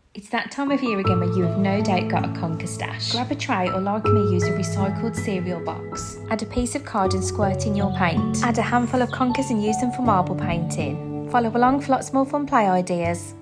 It's that time of year again where you have no doubt got a Conker stash. Grab a tray or, like me, use a recycled cereal box. Add a piece of card and squirt in your paint. Add a handful of Conkers and use them for marble painting. Follow along for lots more fun play ideas.